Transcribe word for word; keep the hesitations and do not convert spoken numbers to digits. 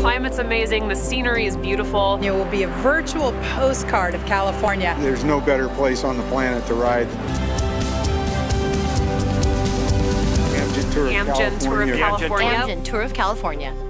climate's amazing, the scenery is beautiful. It will be a virtual postcard of California. There's no better place on the planet to ride. Amgen Tour of Amgen Tour of California. California. Amgen Tour of California.